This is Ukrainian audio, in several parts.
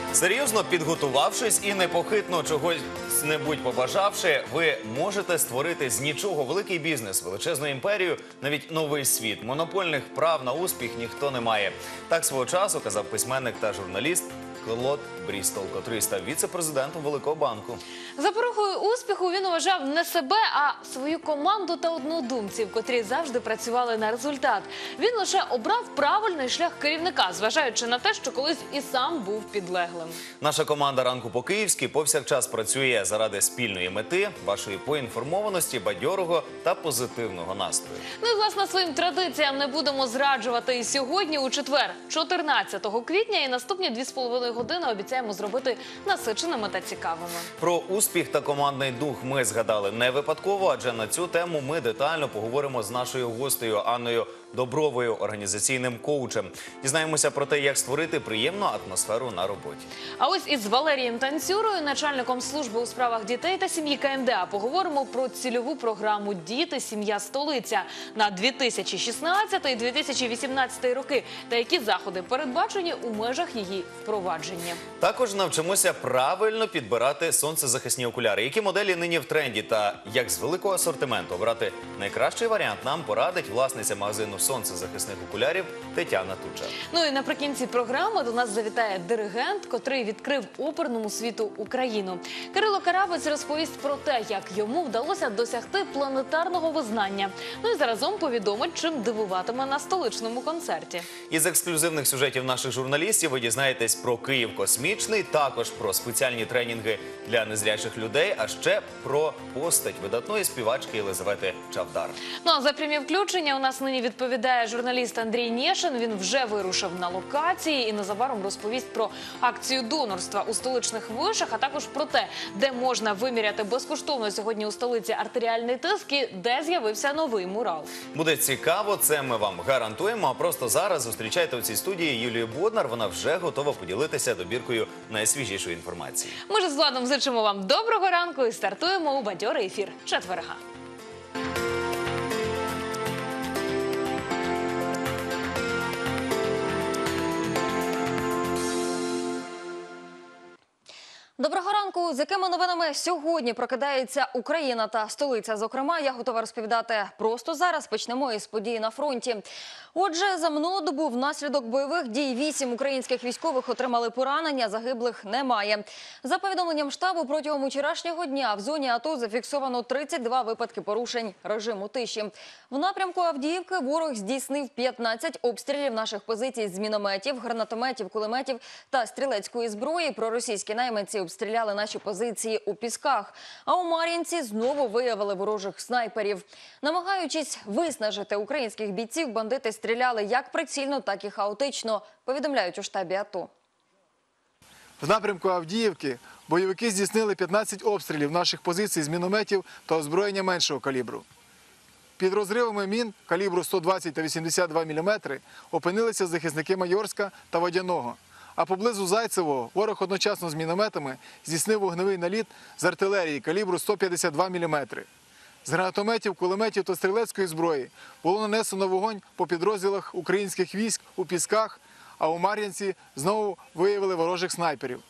Серйозно підготувавшись і непохитно чогось-небудь побажавши, ви можете створити з нічого великий бізнес, величезну імперію, навіть новий світ. Монопольних прав на успіх ніхто не має. Так свого часу казав письменник та журналіст Клод Брістол, котрий став віце-президентом Великого банку. Запорукою успіху він вважав не себе, а свою команду та однодумців, котрі завжди працювали на результат. Він лише обрав правильний шлях керівника, зважаючи на те, що колись і сам був підлеглим. Наша команда «Ранку по-київськи» повсякчас працює заради спільної мети, вашої поінформованості, бадьорого та позитивного настрою. Ну і, власне, своїм традиціям не будемо зраджувати і сьогодні, у четвер, 14 квітня, і наступні 2,5 години обіцяємо зробити насиченими та цікавими. Про успіх та командний дух ми згадали не випадково, адже на цю тему ми детально поговоримо з нашою гостею Анною Добровою, організаційним коучем. Дізнаємося про те, як створити приємну атмосферу на роботі. А ось із Валерієм Танцюрою, начальником служби у справах дітей та сім'ї КМДА, поговоримо про цільову програму «Діти. Сім'я. Столиця» на 2016-2018 роки та які заходи передбачені у межах її впровадження. Також навчимося правильно підбирати сонцезахисні окуляри. Які моделі нині в тренді та як з великого асортименту обрати найкращий варіант, нам порадить власниця магазину сонцезахисних окулярів Тетяна Туча. Ну і наприкінці програми до нас завітає диригент, котрий відкрив оперному світу Україну. Кирило Карабець розповість про те, як йому вдалося досягти планетарного визнання. Ну і заразом повідомить, чим дивуватиме на столичному концерті. Із ексклюзивних сюжетів наших журналістів ви дізнаєтесь про Київ космічний, також про спеціальні тренінги для незрячих людей, а ще про постать видатної співачки Єлизавети Чавдар. Ну а за прямі включення у нас нині відповідає журналіст Андрій Нєшин. Він вже вирушив на локації і незабаром розповість про акцію донорства у столичних вишах, а також про те, де можна виміряти безкоштовно сьогодні у столиці артеріальний тиск і де з'явився новий мурал. Буде цікаво, це ми вам гарантуємо. А просто зараз зустрічайте у цій студії Юлію Боднар. Вона вже готова поділитися добіркою найсвіжішої інформації. Ми ж з Владом зичимо вам доброго ранку і стартуємо у бадьорий ефір четверга. Доброго ранку! З якими новинами сьогодні прокидається Україна та столиця? Зокрема, я готова розповідати просто зараз. Почнемо із подій на фронті. Отже, за минулу добу внаслідок бойових дій 8 українських військових отримали поранення, загиблих немає. За повідомленням штабу, протягом вчорашнього дня в зоні АТО зафіксовано 32 випадки порушень режиму тиші. В напрямку Авдіївки ворог здійснив 15 обстрілів наших позицій з мінометів, гранатометів, кулеметів та стрілецької зброї. Проросійські найманці обстріляли наші позиції у Пісках. А у Мар'їнці знову виявили ворожих снайперів. Намагаючись виснажити українських бійців, бандити стріляли як прицільно, так і хаотично, повідомляють у штабі АТО. В напрямку Авдіївки бойовики здійснили 15 обстрілів наших позицій з мінометів та озброєння меншого калібру. Під розривами мін калібру 120 та 82 мм опинилися захисники Майорська та Водяного. А поблизу Зайцевого ворог одночасно з мінометами здійснив вогневий наліт з артилерії калібру 152 мм. З гранатометів, кулеметів та стрілецької зброї було нанесено вогонь по підрозділах українських військ у Пісках, а у Мар'їнці знову виявили ворожих снайперів.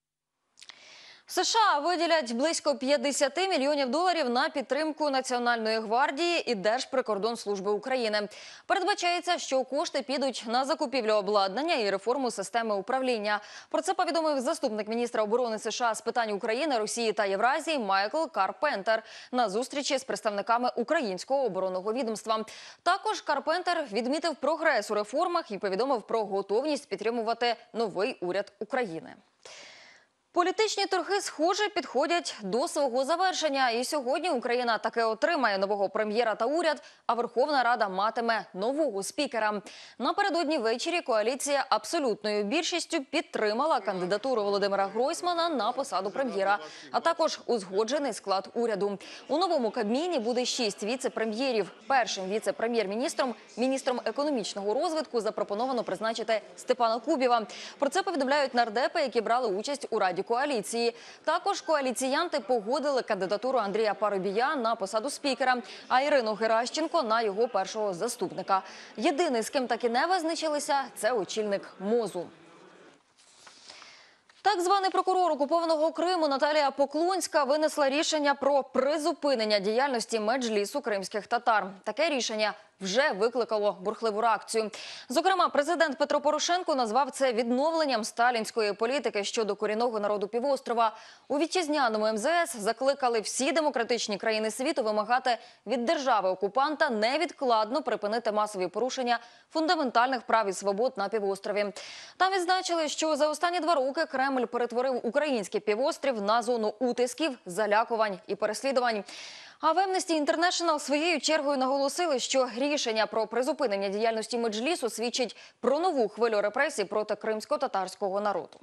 США виділять близько 50 мільйонів доларів на підтримку Національної гвардії і Держприкордонслужби України. Передбачається, що кошти підуть на закупівлю обладнання і реформу системи управління. Про це повідомив заступник міністра оборони США з питань України, Росії та Євразії Майкл Карпентер на зустрічі з представниками українського оборонного відомства. Також Карпентер відмітив прогрес у реформах і повідомив про готовність підтримувати новий уряд України. Політичні торги, схоже, підходять до свого завершення. І сьогодні Україна таки отримає нового прем'єра та уряд, а Верховна Рада матиме нового спікера. Напередодні ввечері коаліція абсолютною більшістю підтримала кандидатуру Володимира Гройсмана на посаду прем'єра, а також узгоджений склад уряду. У новому Кабміні буде 6 віце-прем'єрів. Першим віце-прем'єр-міністром, міністром економічного розвитку запропоновано призначити Степана Кубіва. Про це повідомляють нардепи, які брали участь у Раді коаліції. Також коаліціянти погодили кандидатуру Андрія Парубія на посаду спікера, а Ірину Геращенко на його першого заступника. Єдиний, з ким так і не визначилися, це очільник МОЗу. Так званий прокурор окупованого Криму Наталія Поклонська винесла рішення про призупинення діяльності меджлісу кримських татар. Таке рішення вже викликало бурхливу реакцію. Зокрема, президент Петро Порошенко назвав це відновленням сталінської політики щодо корінного народу півострова. У вітчизняному МЗС закликали всі демократичні країни світу вимагати від держави-окупанта невідкладно припинити масові порушення фундаментальних прав і свобод на півострові. Там відзначили, що за останні 2 роки Кремль перетворив український півострів на зону утисків, залякувань і переслідувань. А в Amnesty International своєю чергою наголосили, що рішення про призупинення діяльності меджлісу свідчить про нову хвилю репресій проти кримсько-татарського народу.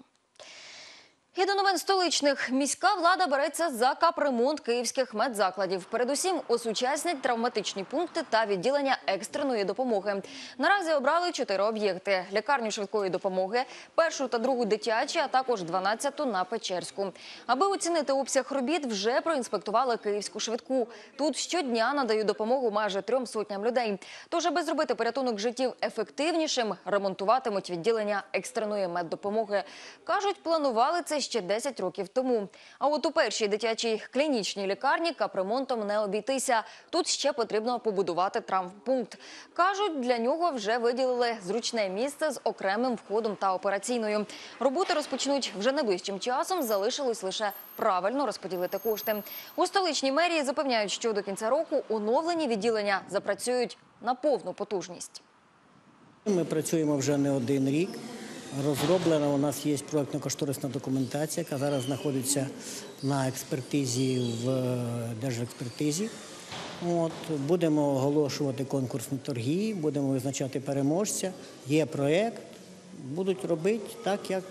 І до новин столичних. Міська влада береться за капремонт київських медзакладів. Передусім, осучаснять травматичні пункти та відділення екстреної допомоги. Наразі обрали 4 об'єкти – лікарню швидкої допомоги, 1 та 2 дитячі, а також 12-ту на Печерську. Аби оцінити обсяг робіт, вже проінспектували київську швидку. Тут щодня надають допомогу майже 300 людей. Тож, аби зробити порятунок життів ефективнішим, ремонтуватимуть відділення екстреної меддопомоги. Кажуть, планували це ще 10 років тому. А от у першій дитячій клінічній лікарні капремонтом не обійтися. Тут ще потрібно побудувати травмпункт. Кажуть, для нього вже виділили зручне місце з окремим входом та операційною. Роботи розпочнуть вже найближчим часом, залишилось лише правильно розподілити кошти. У столичній мерії запевняють, що до кінця року оновлені відділення запрацюють на повну потужність. Ми працюємо вже не 1 рік. Розроблена у нас є проєктно-кошторисна документація, яка зараз знаходиться на експертизі в держекспертизі. Будемо оголошувати конкурсні торги, будемо визначати переможця. Є проєкт, будуть робити так, як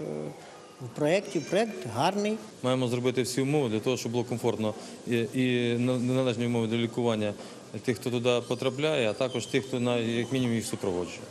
в проєкті. Проєкт гарний. Маємо зробити всі умови для того, щоб було комфортно і належні умови для лікування тих, хто туди потрапляє, а також тих, хто як мінімум їх супроводжує.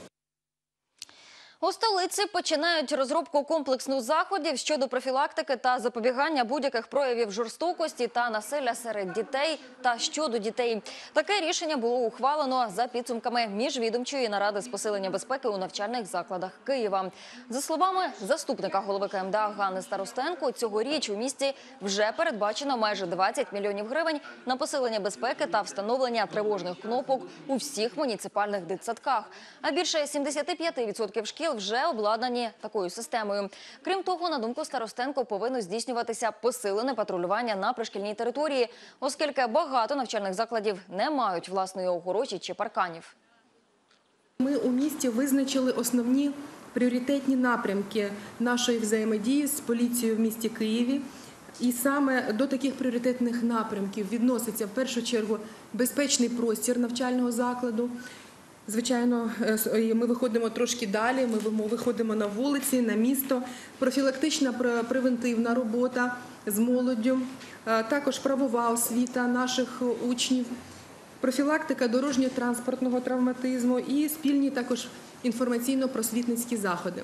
У столиці починають розробку комплексних заходів щодо профілактики та запобігання будь-яких проявів жорстокості та насилля серед дітей та щодо дітей. Таке рішення було ухвалено за підсумками міжвідомчої наради з посилення безпеки у навчальних закладах Києва. За словами заступника голови КМДА Ганни Старостенко, цьогоріч у місті вже передбачено майже 20 мільйонів гривень на посилення безпеки та встановлення тривожних кнопок у всіх муніципальних дитсадках. А більше 75% шкіл вже обладнані такою системою. Крім того, на думку Старостенко, повинно здійснюватися посилене патрулювання на пришкільній території, оскільки багато навчальних закладів не мають власної огорожі чи парканів. Ми у місті визначили основні пріоритетні напрямки нашої взаємодії з поліцією в місті Києві. І саме до таких пріоритетних напрямків відноситься в першу чергу безпечний простір навчального закладу. Звичайно, ми виходимо трошки далі, ми виходимо на вулиці, на місто, профілактична превентивна робота з молоддю, також правова освіта наших учнів, профілактика дорожньо-транспортного травматизму і спільні також інформаційно-просвітницькі заходи.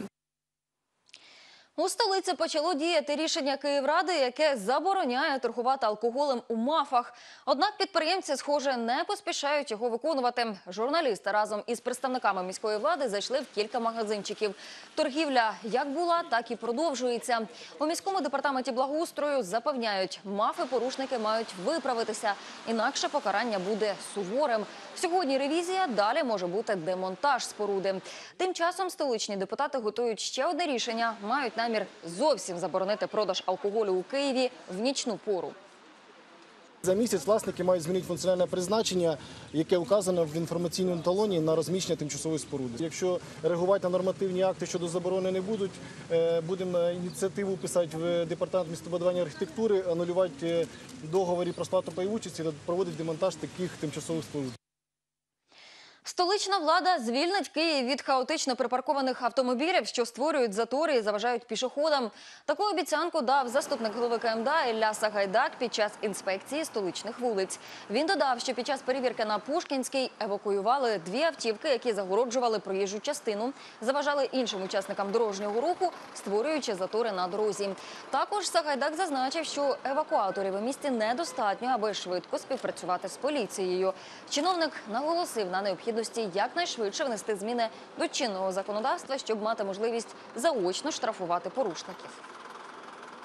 У столиці почало діяти рішення Київради, яке забороняє торгувати алкоголем у МАФах. Однак підприємці, схоже, не поспішають його виконувати. Журналісти разом із представниками міської влади зайшли в кілька магазинчиків. Торгівля як була, так і продовжується. У міському департаменті благоустрою запевняють, МАФи-порушники мають виправитися, інакше покарання буде суворим. Сьогодні ревізія, далі може бути демонтаж споруди. Тим часом столичні депутати готують ще одне рішення, мають намір зовсім заборонити продаж алкоголю у Києві в нічну пору. За місяць власники мають змінити функціональне призначення, яке указано в інформаційному талоні на розміщення тимчасової споруди. Якщо реагувати на нормативні акти щодо заборони не будуть, будемо ініціативу писати в департамент містобудування і архітектури, анулювати договори про сплату пайової участі та проводити демонтаж таких тимчасових споруд. Столична влада звільнить Київ від хаотично припаркованих автомобілів, що створюють затори і заважають пішоходам. Таку обіцянку дав заступник голови КМДА Ілля Сагайдак під час інспекції столичних вулиць. Він додав, що під час перевірки на Пушкінській евакуювали 2 автівки, які загороджували проїжджу частину, заважали іншим учасникам дорожнього руху, створюючи затори на дорозі. Також Сагайдак зазначив, що евакуаторів у місті недостатньо, аби швидко співпрацювати з поліцією. Чиновник наголосив на необхідності якнайшвидше внести зміни до чинного законодавства, щоб мати можливість заочно штрафувати порушників.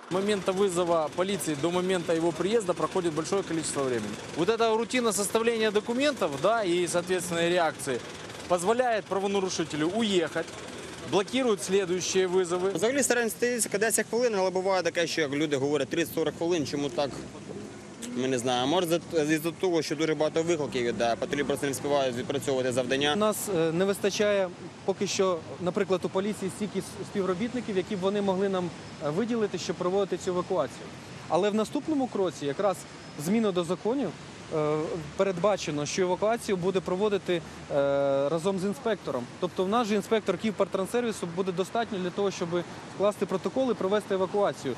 С момента вызова полиции до момента его приезда проходит большое количество времени. Вот эта рутина составления документов, да, и, соответственно, реакции позволяет правонарушителю уехать, блокирует следующие вызовы. Взагалі стараємося стається 10 хвилин, але буває таке, що як люди говорять 30-40 хвилин, чому так, ми не знаємо. Може з-за того, що дуже багато викликів йде, патрулі просто не встигають відпрацьовувати завдання. У нас не вистачає поки що, наприклад, у поліції стільки співробітників, які б вони могли нам виділити, щоб проводити цю евакуацію. Але в наступному кроці, якраз зміни до законів, передбачено, що евакуацію буде проводити разом з інспектором. Тобто в нас же інспектор Київпартрансервісу буде достатньо для того, щоб скласти протокол і провести евакуацію.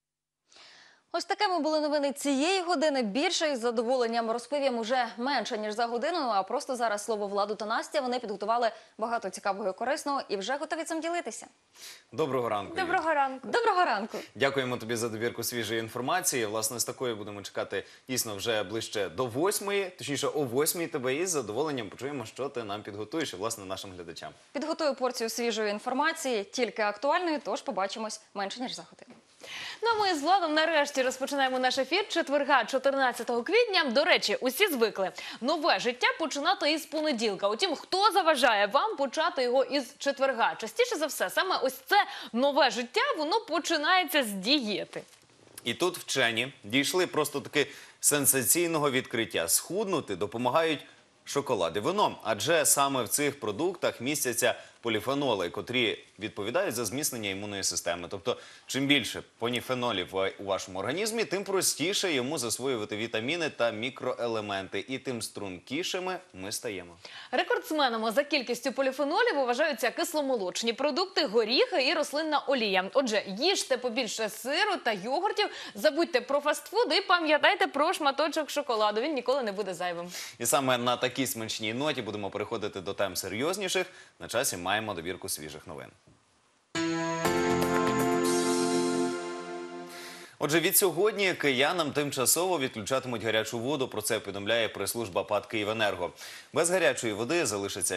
Ось такими були новини цієї години. Більше із задоволенням розповім уже менше, ніж за годину. А просто зараз слово Владу та Настя. Вони підготували багато цікавого і корисного і вже готові цим ділитися. Доброго ранку. Юлія. Доброго ранку. Доброго ранку. Дякуємо тобі за добірку свіжої інформації. Власне, з такою будемо чекати дійсно вже ближче до 8-ї, точніше о 8-й тебе, і з задоволенням почуємо, що ти нам підготуєш і, власне, нашим глядачам. Підготую порцію свіжої інформації, тільки актуальної, тож побачимось менше, ніж за годину. Ну а ми з Владом нарешті розпочинаємо наш ефір четверга, 14 квітня. До речі, усі звикли нове життя починати із понеділка. Утім, хто заважає вам почати його із четверга? Частіше за все, саме ось це нове життя, воно починається з дієти. І тут вчені дійшли просто таки сенсаційного відкриття. Схуднути допомагають шоколад і вино, адже саме в цих продуктах містяться поліфеноли, котрі відповідають за зміцнення імунної системи. Тобто, чим більше поліфенолів у вашому організмі, тим простіше йому засвоювати вітаміни та мікроелементи, і тим стрункішими ми стаємо. Рекордсменами за кількістю поліфенолів вважаються кисломолочні продукти, горіхи і рослинна олія. Отже, їжте побільше сиру та йогуртів, забудьте про фастфуд і пам'ятайте про шматочок шоколаду. Він ніколи не буде зайвим. І саме на такій смачній ноті будемо переходити до тем серйозніших. На часі маємо добірку свіжих новин. Отже, від сьогодні киянам тимчасово відключатимуть гарячу воду. Про це повідомляє прес-служба ПАТ «Київенерго». Без гарячої води залишиться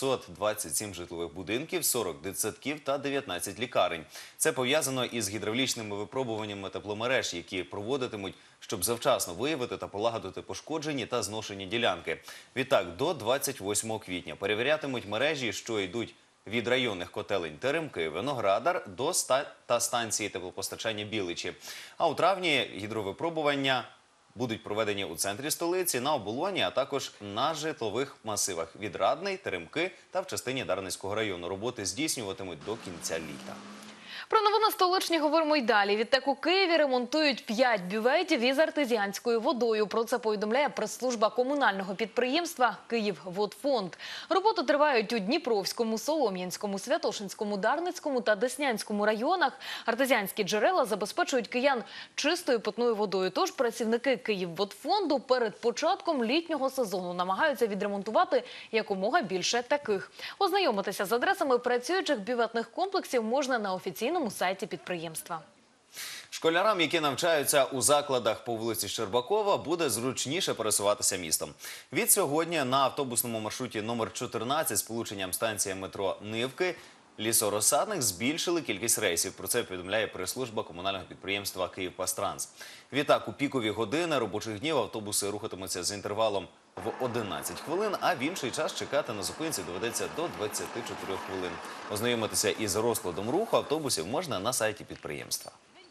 527 житлових будинків, 40 дитсадків та 19 лікарень. Це пов'язано із гідравлічними випробуваннями тепломереж, які проводитимуть, щоб завчасно виявити та полагодити пошкоджені та зношені ділянки. Відтак, до 28 квітня перевірятимуть мережі, що йдуть від районних котелень Теремки, Виноградар до та станції теплопостачання Біличі. А у травні гідровипробування будуть проведені у центрі столиці, на Оболоні, а також на житлових масивах Відрадний, Теремки та в частині Дарницького району. Роботи здійснюватимуть до кінця літа. Про новини столичні говоримо й далі. Відтак у Києві ремонтують 5 бюветів із артезіанською водою. Про це повідомляє прес-служба комунального підприємства «Київводфонд». Роботи тривають у Дніпровському, Солом'янському, Святошинському, Дарницькому та Деснянському районах. Артезіанські джерела забезпечують киян чистою питною водою. Тож працівники «Київводфонду» перед початком літнього сезону намагаються відремонтувати якомога більше таких. Ознайомитися з адресами працюючих бюветних комплексів можна на офіційному сайті підприємства. Школярам, які навчаються у закладах по вулиці Щербакова, буде зручніше пересуватися містом. Від сьогодні на автобусному маршруті номер 14 з полученням станція метро Нивки Лісорозсадник збільшили кількість рейсів. Про це повідомляє прес-служба комунального підприємства «Київпастранс». Відтак, у пікові години робочих днів автобуси рухатимуться з інтервалом в 11 хвилин, а в інший час чекати на зупинці доведеться до 24 хвилин. Ознайомитися із розкладом руху автобусів можна на сайті підприємства.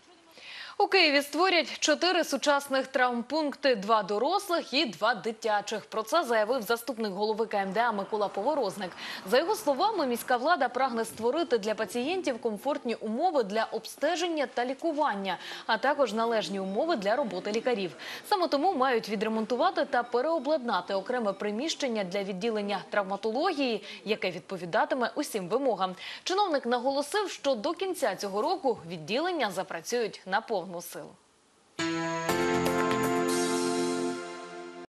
У Києві створять 4 сучасних травмпункти – 2 дорослих і 2 дитячих. Про це заявив заступник голови КМДА Микола Поворозник. За його словами, міська влада прагне створити для пацієнтів комфортні умови для обстеження та лікування, а також належні умови для роботи лікарів. Саме тому мають відремонтувати та переобладнати окреме приміщення для відділення травматології, яке відповідатиме усім вимогам. Чиновник наголосив, що до кінця цього року відділення запрацюють на повну силу.